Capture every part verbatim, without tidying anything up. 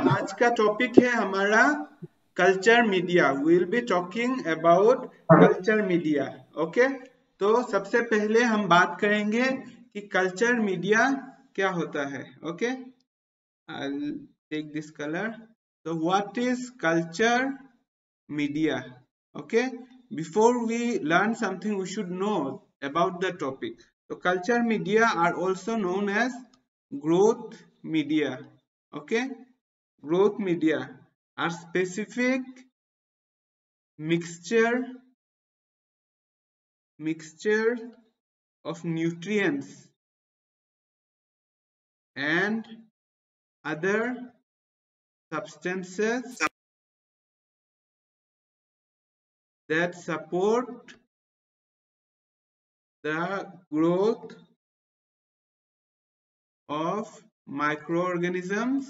आज का टॉपिक है हमारा culture media. We will be talking about culture media. Okay, तो सबसे पहले हम बात करेंगे कि कल्चर मीडिया क्या होता है। Okay, I take this colour. तो what is culture media? Okay, before we learn something we should know about the topic. So culture media are also known as growth media. Okay, growth media are specific mixture mixture of nutrients and other substances that support the growth of microorganisms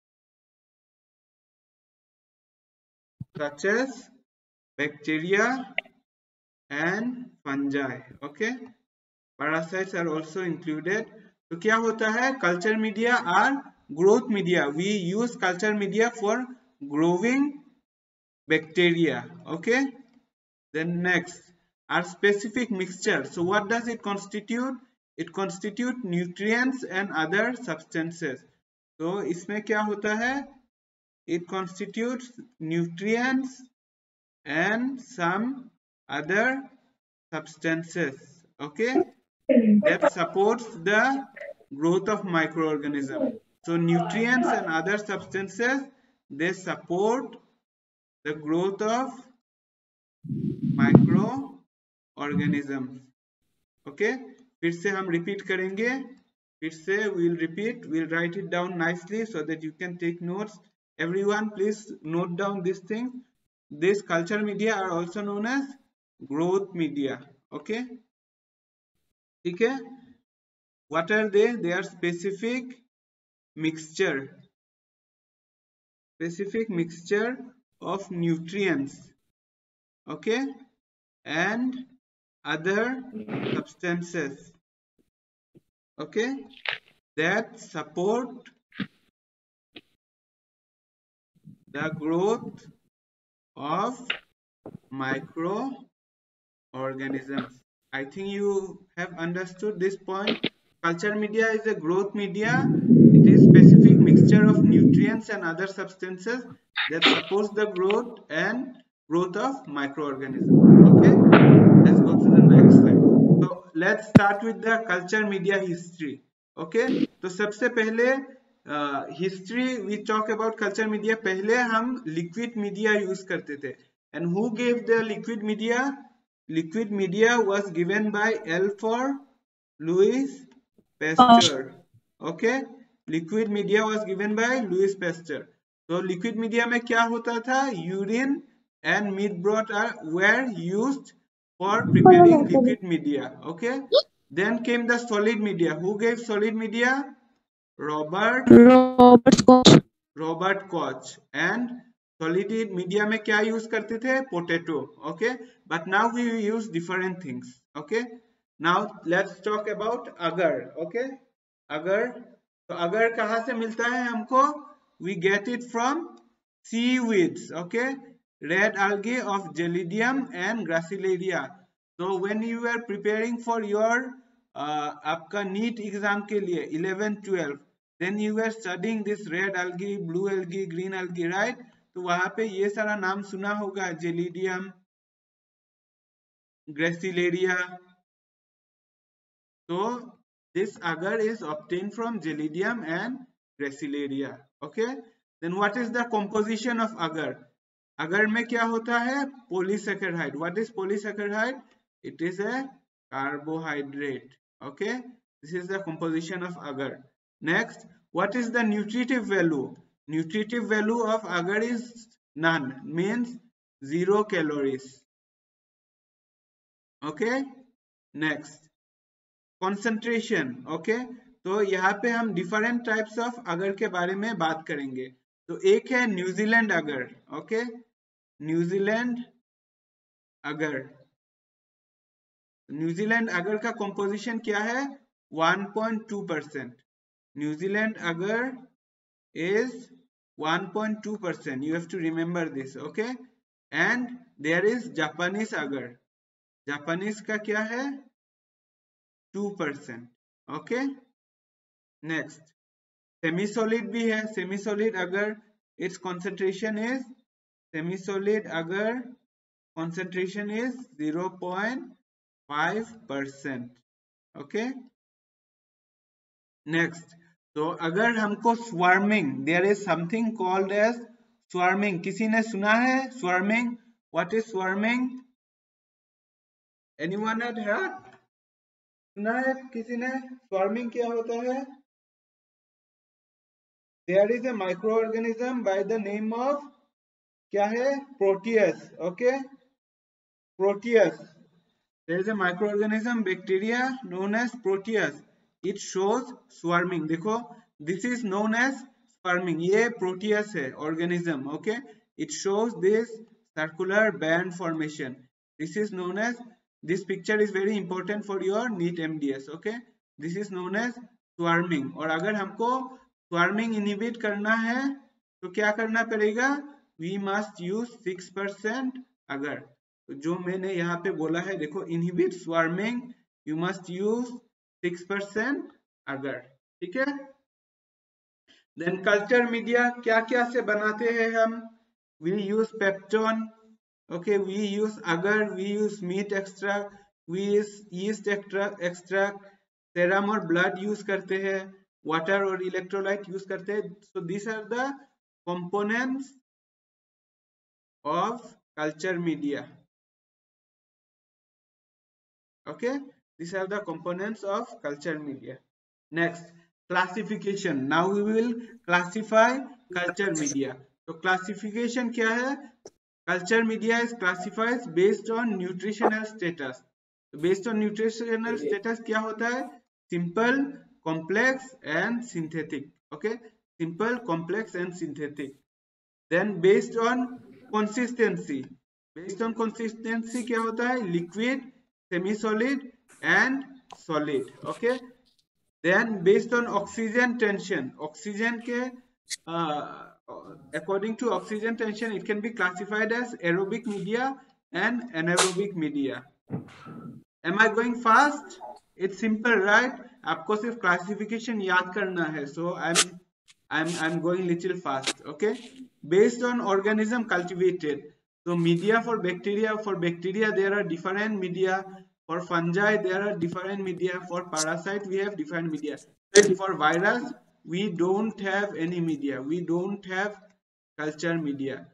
such as bacteria and fungi. Okay, parasites are also included. तो क्या होता है? Culture media are growth media. We use culture media for growing bacteria. Okay, then next are specific mixture. So what does it constitute? It constitute nutrients and other substances. तो इसमें क्या होता है? It constitutes nutrients and some other substances, okay, that supports the growth of microorganisms. So nutrients and other substances, they support the growth of microorganisms. Okay, फिर से हम repeat करेंगे, फिर से we'll repeat, we'll write it down nicely so that you can take notes. Everyone please note down this thing. This culture media are also known as growth media. Okay, ठीक है? What are they? They are specific mixture specific mixture of nutrients, okay, and other substances, okay, that support the growth of microorganisms. I think you have understood this point. Culture media is a growth media. It is specific mixture of nutrients and other substances that supports the growth and growth of microorganisms. Okay, let's go to the next slide. So let's start with the culture media history. Okay, तो सबसे पहले history we talk about culture media. पहले हम liquid media use करते थे. And who gave the liquid media? Liquid media was given by L for Louis Pasteur. Okay, liquid media was given by Louis Pasteur. तो liquid media में क्या होता था? Urine and meat broth are were used for preparing liquid media. Okay, then came the solid media. Who gave solid media? Robert Robert Koch. Robert Koch. And solid media में क्या use करते थे? Potato. Okay, but now we use different things. Okay, now let's talk about agar. Okay, agar. तो agar कहाँ से मिलता है हमको? We get it from seaweeds. Okay, red algae of Gelidium and Gracilaria. So when you are preparing for your uh, आपका NEET exam के लिए eleven twelve, then you are studying this red algae, blue algae, green algae, right? तो वहां पे ये सारा नाम सुना होगा, Gelidium, Gracilaria. So this agar is obtained from Gelidium and Gracilaria. Okay, then what is the composition of agar? अगर में क्या होता है? Polysaccharide. What is polysaccharide? It is a carbohydrate. Okay, this is the composition of agar. Next, what is the nutritive value? Nutritive value of agar is none, means zero calories. Okay, next, concentration. Okay, तो यहाँ पे हम different types of agar के बारे में बात करेंगे. तो एक है न्यूजीलैंड अगर. ओके, न्यूजीलैंड अगर. न्यूजीलैंड अगर का कंपोजिशन क्या है? one point two percent. New Zealand अगर is one point two percent. You have to remember this, okay? And there is Japanese agar. Japanese का क्या है? two percent. Okay? Next. Semi-solid भी है. Semi-solid agar its concentration is semi-solid agar concentration is zero point five percent. Okay? Next. तो अगर हमको swarming, there is something called as swarming. किसी ने सुना है swarming? What is swarming? Anyone had heard? सुना है किसी ने? Swarming क्या होता है? There is a microorganism by the name of क्या है? Proteus. Okay? Proteus. There is a microorganism, bacteria known as Proteus. It shows swarming. देखो, this is known as swarming. ये Proteus है, organism. Okay? It shows this circular band formation. This is known as, this picture is very important for your NEET M D S. Okay? This is known as swarming. और अगर हमको swarming inhibit करना है, तो क्या करना पड़ेगा? We must use six percent agar. जो मैंने यहाँ पे बोला है, देखो, inhibit swarming, you must use six percent agar. ठीक है? Then culture media क्या क्या से बनाते हैं हम? We use peptone. Okay, we use agar, we use meat extract, we use yeast extract, extract, serum और blood use करते हैं, water और electrolyte use करते हैं. So these are the components of culture media. Okay, these are the components of culture media. Next, classification. Now we will classify culture media. So classification क्या है? Culture media is classified based on nutritional status. So based on nutritional status क्या होता है? Simple, complex and synthetic. Okay, simple, complex and synthetic. Then based on consistency. Based on consistency क्या होता है? Liquid, semi-solid and solid. Okay. Then based on oxygen tension, oxygen के uh, according to oxygen tension, it can be classified as aerobic media and anaerobic media. Am I going fast? It's simple, right? आपको सिर्फ classification याद करना है. So I'm I'm I'm going little fast. Okay. Based on organism cultivated. So media for bacteria, for bacteria there are different media. For fungi there are different media. For parasite we have different media. For virus we don't have any media. We don't have culture media.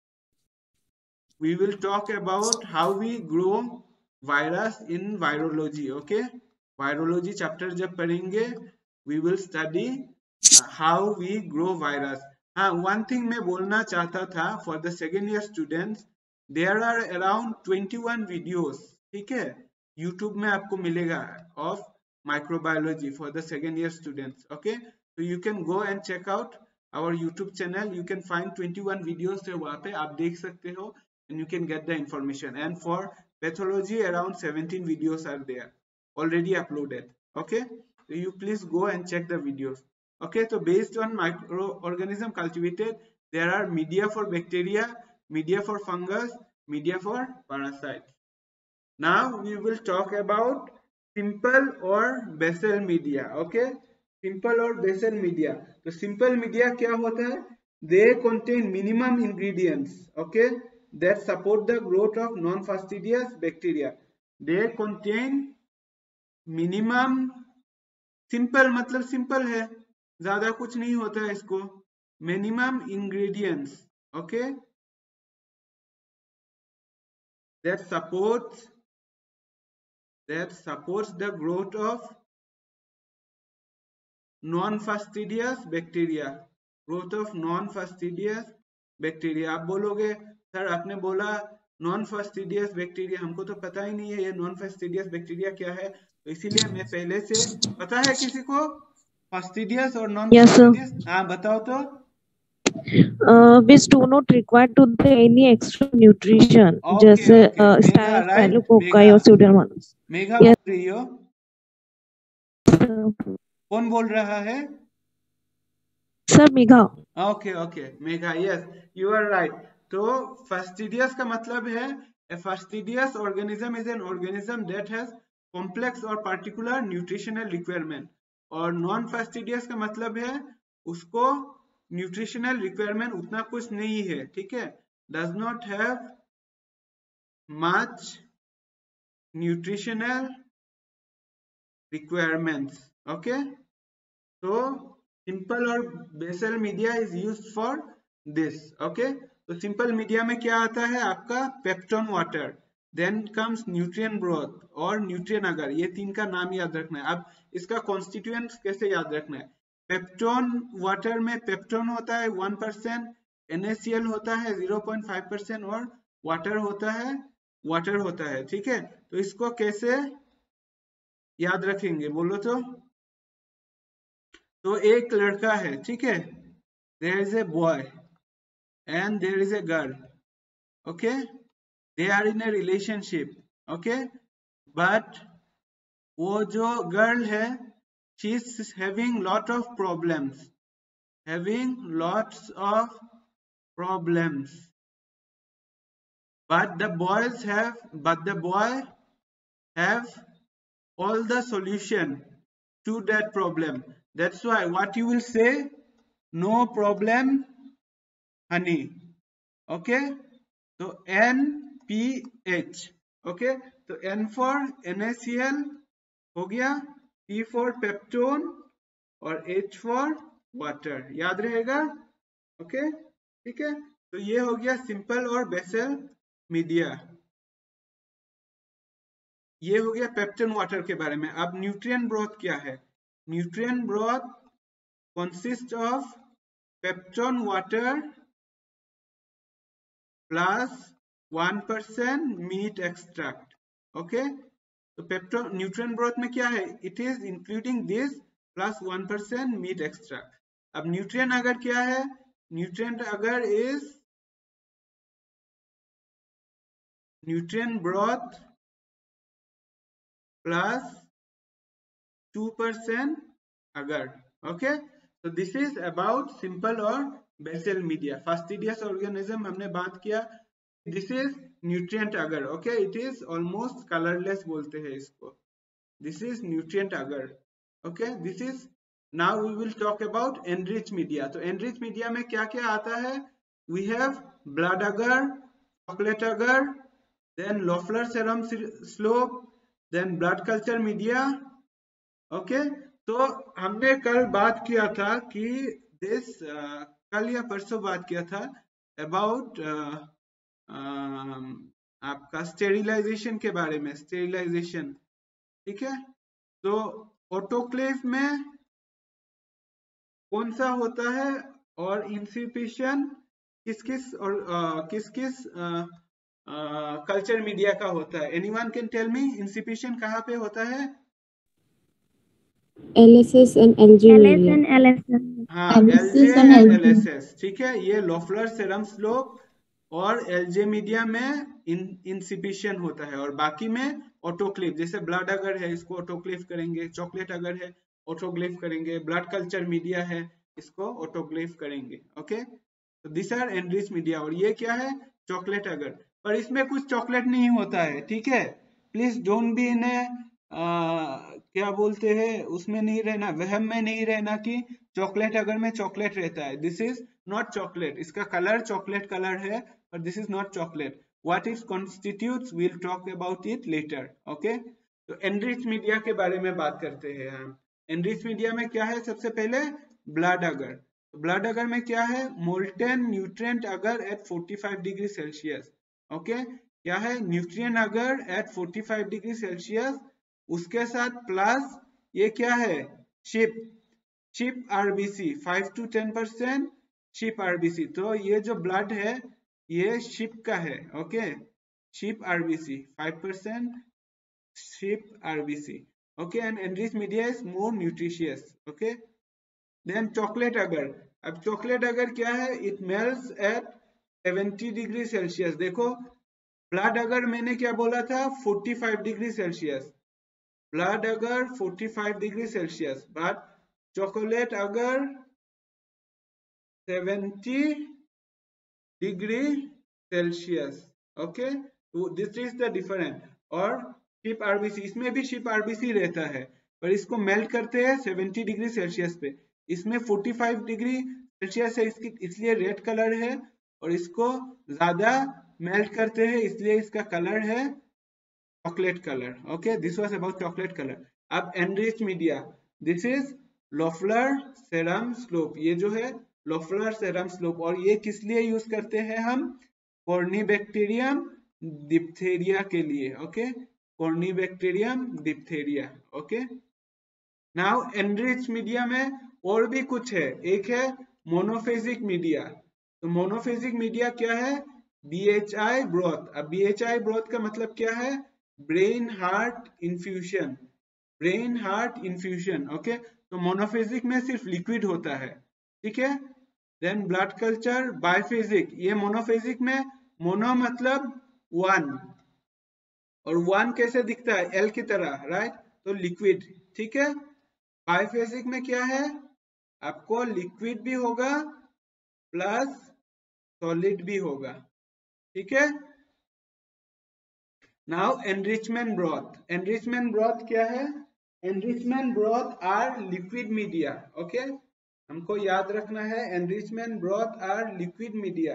We will talk about how we grow virus in virology. Okay, virology chapter जब पढ़ेंगे we will study uh, how we grow virus. हाँ, one thing मैं बोलना चाहता था for the second year students, there are around twenty-one videos. ठीक है, YouTube में आपको मिलेगा of microbiology for the second year students. Okay, so you can go and check out our YouTube channel. You can find twenty-one videos है वहाँ पे, आप देख सकते हो and you can get the information. And for pathology around seventeen videos are there already uploaded. Okay, so you please go and check the videos. Okay, so based on microorganism cultivated, there are media for bacteria, media for fungus, media for parasites. Now we will talk about simple or basal media. Okay, simple or basal media. तो simple media क्या होता है? They contain minimum ingredients. Okay, that support the growth of non-fastidious bacteria. They contain minimum. Simple मतलब simple है, ज्यादा कुछ नहीं होता है इसको. Minimum ingredients. Okay, that supports that supports the growth of non-fastidious bacteria. Growth of non-fastidious bacteria. आप बोलोगे सर आपने बोला नॉन फास्टिडियस बैक्टीरिया, हमको तो पता ही नहीं है ये नॉन फास्टिडियस बैक्टीरिया क्या है, तो इसीलिए मैं पहले से, पता है किसी को फास्टिडियस और नॉन फास्टिडियस? हाँ बताओ तो. Uh, which do not require to the any extra nutrition. Okay, जैसे okay. Staphylococcus right? और Pseudomonas. मेघा Yes. बोल रही हो? Uh, कौन बोल रहा है? Sir, Megha. Okay okay Megha, yes you are right. तो फास्टिडियस का मतलब है a fastidious organism is an organism that has complex or particular nutritional requirement, और नॉन फास्टिडियस का मतलब है उसको न्यूट्रिशनल रिक्वायरमेंट उतना कुछ नहीं है, ठीक है, does not have much nutritional requirements. Okay, तो सिंपल और basal media is used for this. Okay, तो सिंपल मीडिया में क्या आता है आपका peptone water, then comes nutrient broth और न्यूट्रिएंट अगर, ये तीन का नाम याद रखना है। अब इसका कॉन्स्टिट्यूएंट्स कैसे याद रखना है, पेप्टोन वाटर में पेप्टोन होता है वन परसेंट, NaCl होता है जीरो पॉइंट फाइव परसेंट और वाटर होता है वाटर होता है ठीक है। तो इसको कैसे याद रखेंगे बोलो तो तो एक लड़का है, ठीक है, there is a boy and there is a girl, okay, they are in a relationship, okay, but वो जो गर्ल है she is having lot of problems, having lots of problems, but the boys have but the boy have all the solution to that problem. That's why what you will say, no problem honey, okay, so N P H, okay, तो N for NaCl हो गया, P for peptone और H for water, याद रहेगा, okay okay? ठीक है, तो ये हो गया सिंपल और बेसल मीडिया, ये हो गया पेप्टोन वाटर के बारे में। अब न्यूट्रिएंट ब्रोथ क्या है, nutrient broth consist of peptone water plus one percent meat extract, okay, तो पेप्टोन न्यूट्रिएंट ब्रोथ में क्या है, it is including this plus one percent meat extract. अब न्यूट्रिएंट अगर क्या है, nutrient agar is nutrient broth plus two percent agar, okay, तो this is about simple और basal media. Fastidious organism हमने बात किया, this is nutrient agar, okay, it is almost colourless बोलते हैं इसको, this is nutrient agar, okay, this is now we will talk about enrich media. तो enrich media में क्या क्या आता है, we have blood agar, chocolate agar, then Loffler serum slope, then blood culture media, okay okay? तो हमने कल बात किया था कि दिस uh, कल या परसों बात किया था अबाउट uh, uh, आपका स्टेरिलाइजेशन के बारे में, स्टेरिलाइजेशन, ठीक है, तो ऑटोक्लेव में कौन सा होता है और इंसिपिशन किस किस और uh, किस किस कल्चर uh, मीडिया uh, का होता है, anyone can tell me inspissation कहाँ पे होता है, L S S and L J media. L S S. हाँ, L J and L S S, ठीक है, ये लोफलर सेरम स्लोप और L J मीडिया में इन इंसिपिशन होता है, और बाकी में ऑटोक्लेव, जैसे ब्लड अगर है इसको ऑटोक्लेव करेंगे, चॉकलेट अगर है ऑटोक्लेव करेंगे, ब्लड कल्चर मीडिया है इसको ऑटोक्लेव करेंगे, ओके, तो दिस आर एनरिच मीडिया। और ये क्या है, चॉकलेट अगर, पर इसमें कुछ चॉकलेट नहीं होता है, ठीक है, please don't be in a क्या बोलते हैं उसमें नहीं रहना, वहम में नहीं रहना कि चॉकलेट अगर में चॉकलेट रहता है, दिस इज नॉट चॉकलेट, इसका कलर चॉकलेट कलर है पर this is not chocolate, what it constitutes will talk about it later, okay. तो एनरिच मीडिया के बारे में बात करते हैं हम। एनरिच मीडिया में क्या है, सबसे पहले ब्लड अगर, ब्लड अगर में क्या है, molten nutrient agar at forty five degree Celsius, okay, क्या है, nutrient agar at forty five degree Celsius, उसके साथ प्लस ये क्या है, sheep sheep RBC five to ten percent sheep RBC, तो ये जो ब्लड है ये शिप का है, okay, sheep RBC five percent sheep RBC, okay, and enrich media is more nutritious, okay. Then chocolate agar, अब चॉकलेट अगर क्या है, it melts at seventy degree Celsius, देखो ब्लड अगर मैंने क्या बोला था, forty five degree Celsius, blood agar forty five degree Celsius, but chocolate agar seventy degree Celsius. Okay, तो this is the different. और sheep RBC, इसमें भी ship RBC रहता है, पर इसको मेल्ट करते हैं सेवेंटी डिग्री सेल्सियस पे। इसमें फोर्टी फाइव डिग्री सेल्सियस है, इसकी इसलिए रेड कलर है, और इसको ज्यादा मेल्ट करते हैं इसलिए इसका कलर है chocolate colour. Okay, this was about chocolate colour. अब enrich media, this is Loffler serum slope. ये जो है लोफलर सेरम स्लोप, और ये किस लिए यूज करते हैं हम? कॉर्नीबैक्टीरियम डिप्थेरिया के लिए। Okay, Corynebacterium diphtheriae. Okay, now enrich media में और भी कुछ है। एक है मोनोफेजिक मीडिया। तो मोनोफेजिक मीडिया क्या है? BHI broth. अब बीएचआई ब्रोथ का मतलब क्या है? Brain heart infusion, brain heart infusion. Okay, तो मोनोफेजिक में सिर्फ लिक्विड होता है, ठीक है। देन ब्लड कल्चर बाइफेजिक, ये मोनोफेजिक में मोनो मतलब वन, और वन कैसे दिखता है? एल की तरह, राइट, तो लिक्विड, ठीक है। बाइफेजिक में क्या है? आपको लिक्विड भी होगा प्लस सॉलिड भी होगा, ठीक है। Now enrichment broth, enrichment broth क्या है? Enrichment broth are liquid media. Okay, हमको याद रखना है enrichment broth are liquid media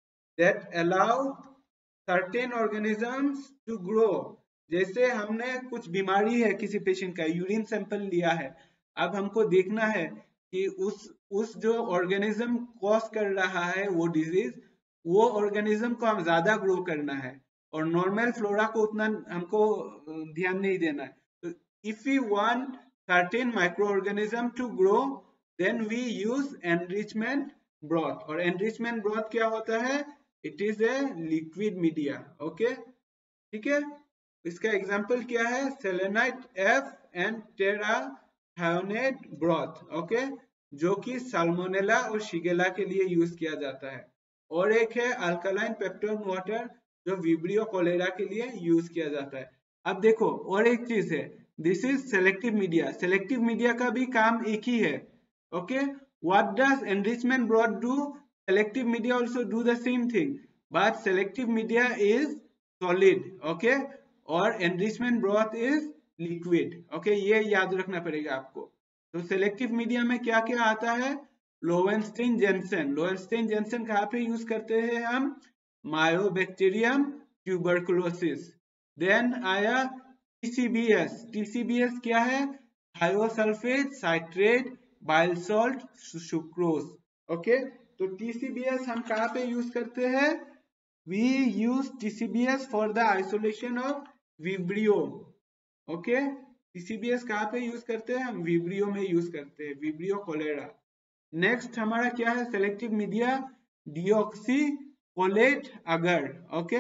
that allow certain organisms to grow. जैसे हमने कुछ बीमारी है किसी पेशेंट का, यूरिन सैंपल लिया है, अब हमको देखना है कि उस उस जो ऑर्गेनिज्म कॉज कर रहा है वो डिजीज, वो ऑर्गेनिज्म को हम ज्यादा ग्रो करना है, और नॉर्मल फ्लोरा को उतना हमको ध्यान नहीं देना है। तो if you want certain micro organism to grow, then we use enrichment broth. और एनरिचमेंट ब्रॉथ क्या होता है? It is a liquid media. Okay, ठीक है। इसका एग्जांपल क्या है? Selenite F and tetrathionate broth. Okay, जो कि साल्मोनेला और शिगेला के लिए यूज किया जाता है। और एक है अल्कलाइन पेप्टोन वाटर, जो विब्रियो कोलेरा के लिए यूज किया जाता है। अब देखो और एक चीज है, this is selective media. Selective media का भी काम एक ही है। Okay, what does enrichment broth do? Selective media also do the same thing, but selective media is solid, okay, और enrichment broth is liquid, okay, ये याद रखना पड़ेगा आपको। तो selective media में क्या क्या आता है? लोवेंस्टीन जेनसेन। लोवेंस्टीन जेनसेन कहाँ पे यूज करते हैं हम? Mycobacterium tuberculosis. देन आया टीसीबीएस। टीसीबीएस क्या है? Thiosulfate citrate bile salt sucrose. Okay, तो टीसीबीएस हम कहाँ पे यूज करते हैं? We use TCBS for the isolation of Vibrio. Okay, TCBS कहाँ पे यूज करते हैं? हम विब्रियो में यूज करते हैं, विब्रियो कोलेरा। नेक्स्ट हमारा क्या है selective media? Deoxycholate agar, okay,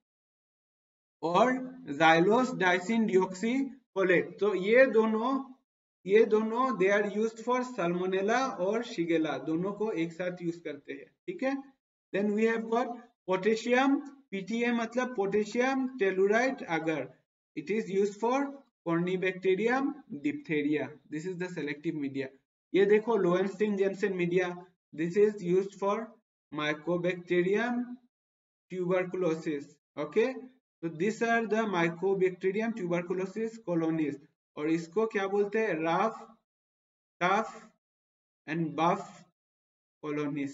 और जाइलोस डाइसिन डिऑक्सी कोलेट। तो ये दोनों ये दोनों they are used for Salmonella और शिगेला, दोनों को एक साथ यूज करते हैं, ठीक है। Then we have got potassium, PTA मतलब potassium tellurite agar, it is used for Corynebacterium diphtheriae. This is the selective media. ये देखो Lowenstein Jensen media, this is used for Mycobacterium tuberculosis. Okay, तो this are the Mycobacterium tuberculosis colonies, और इसको क्या बोलते हैं? Rough, tough and buff colonies.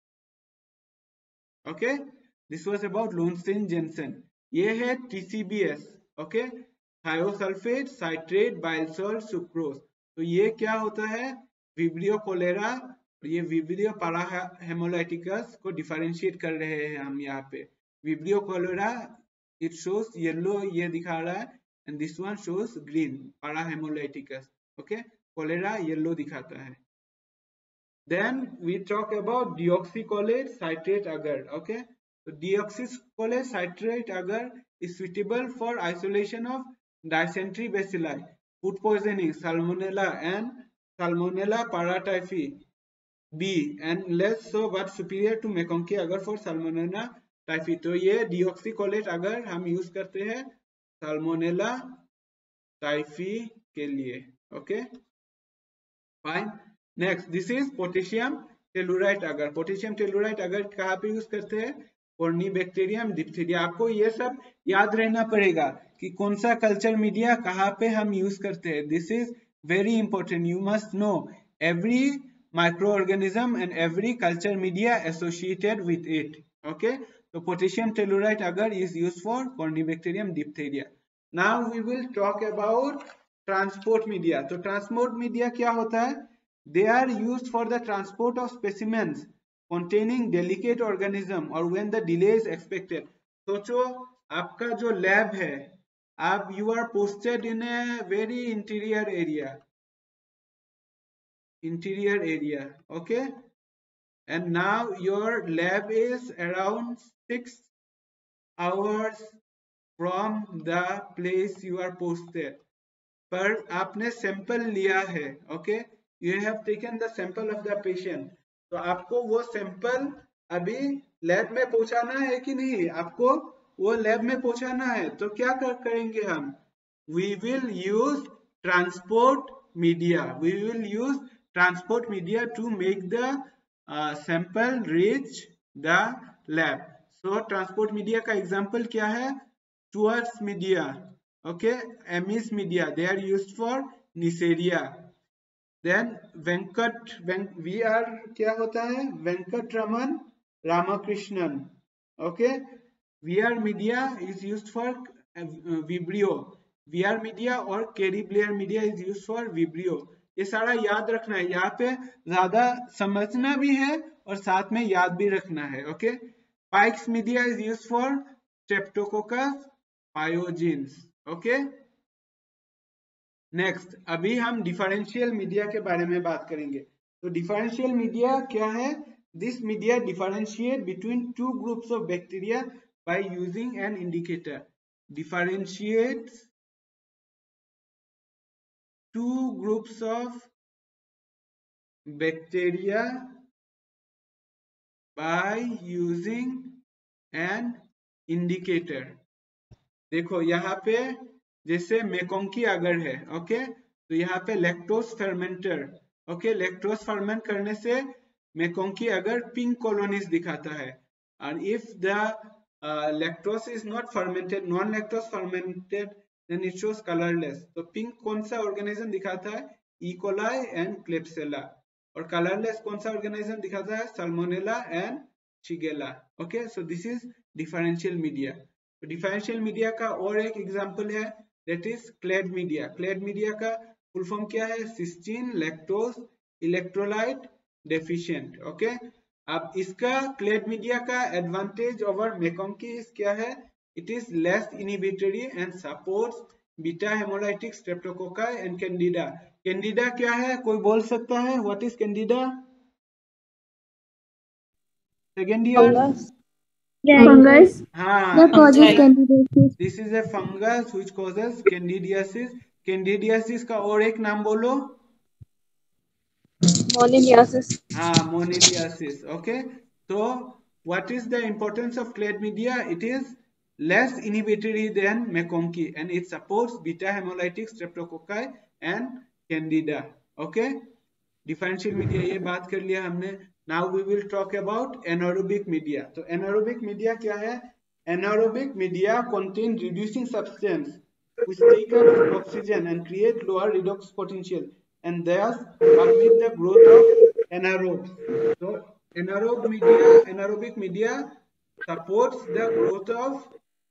Okay, this was about Lowenstein Jensen. ये है TCBS, okay, thiosulfate citrate bile salt sucrose. तो ये क्या होता है? विब्रियो कोलेरा, और ये विब्रियो पाराहेमोलाइटिकस को डिफरेंशिएट कर रहे हैं हम यहाँ पे। Vibrio cholerae it shows yellow, ये दिखा रहा है, and this one shows green, parahemolyticus. Okay, cholera yellow दिखाता है। Then we talk about deoxycholate citrate agar. Okay, so deoxycholate citrate agar is suitable for isolation of dysentery bacilli, food poisoning, salmonella and salmonella paratyphi B, and less so but superior to McConkey agar for salmonella typhi। तो ये deoxycholate agar हम use करते हैं salmonella typhi के लिए। Okay, fine. Next, this is potassium tellurite agar, potassium tellurite agar कहाँ पे use करते हैं? Corynebacterium diphtheriae. आपको ये सब याद रहना पड़ेगा कि कौन सा कल्चर मीडिया कहाँ पे हम यूज करते हैं। This is very important, you must know every microorganism and every culture media associated with it. Okay, so potassium tellurite agar is used for Corynebacterium diphtheria. Now we will talk about transport media. तो transport media क्या होता है? They are used for the transport of specimens containing delicate organism or when the delay is expected. सोचो आपका जो lab है, आप you are posted in a very interior area. interior area, okay, and now your lab is around six hours from the place you are posted, पर आपने sample लिया है, okay, you have taken the sample of the patient, तो आपको वो sample अभी lab में पहुंचाना है कि नहीं? आपको वो लैब में पहुंचाना है, तो क्या कर करेंगे हम? we will use transport media, we will use transport media to make the uh, sample reach the lab. So transport media का example क्या है? Tours media, okay, Amis media, they are used for Neisseria. Then Venkat, ven, we are क्या होता है? Venkat Raman Ramakrishnan, okay, V R media is used for uh, Vibrio. V R media और Kerry Blair media is used for Vibrio. ये सारा याद रखना है, यहाँ पे ज्यादा समझना भी है और साथ में याद भी रखना है, okay. Pike's media is used for Streptococcus pyogenes, okay. Next, अभी हम डिफरेंशियल मीडिया के बारे में बात करेंगे। तो डिफरेंशियल मीडिया क्या है? This media differentiate between two groups of bacteria by using an indicator. Differentiates two groups of bacteria by using an indicator. देखो यहाँ पे जैसे मेकोंकी अगर है, ओके, तो यहाँ पे lactose fermenter, okay, lactose ferment करने से मेकोंकी अगर पिंक कॉलोनीज दिखाता है, और if the lactose is not fermented, non lactose fermented, then it shows colorless. तो पिंक कौन सा ऑर्गेनिज्म दिखाता है? E. coli and Klebsiella. और colorless कौन सा ऑर्गेनिज्म दिखाता है? Salmonella and Shigella. Okay, so this is differential media. तो differential media का और एक एग्जांपल है, that is clade media. Clade media का फुल फॉर्म क्या है? Cysteine lactose electrolyte deficient. Okay, अब इसका clade media का एडवांटेज ओवर मेकोंकी क्या है? It is less inhibitory and supports beta hemolytic streptococci and candida. Candida क्या है? कोई बोल सकता है? What is candida? Second year? Fungus. Fungus. हाँ. That causes candidiasis. This is a fungus which causes candidiasis. Candidiasis का और एक नाम बोलो. Moniliasis. हाँ, moniliasis. Okay. So what is the importance of clade media? It is less inhibitory than mekonki and it supports beta hemolytic streptococci and candida. Okay, differential media ये बात कर लिया हमने. Now we will talk about anaerobic media. तो anaerobic media क्या है? Anaerobic media contain reducing substance which take up oxygen and create lower redox potential and thus permit the growth of anaerobes. So anaerobic media, anaerobic media supports the growth of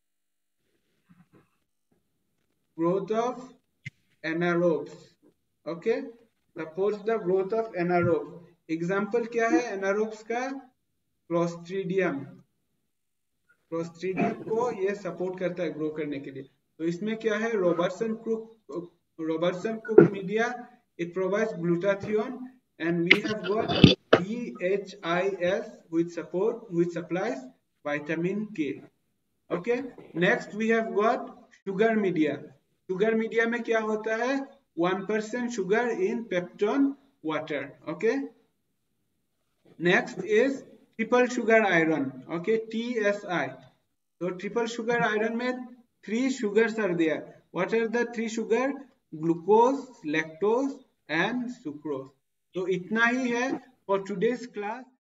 growth of anaerobes. Okay, supports the growth of anaerobes. Example क्या है anaerobes का? Clostridium. Clostridium को ये support करता है grow करने के लिए. तो इसमें क्या है? Robertson Cook Robertson Cook media. It provides glutathione and we have got D H I S which support which supplies vitamin K. Okay. Next we have got sugar media. Sugar media में क्या होता है? one percent sugar in peptone water. Okay. Next is triple sugar iron. Okay, T S I. So triple sugar iron में three sugars are there. What are the three sugar? Glucose, lactose and sucrose. तो इतना ही है. For today's class,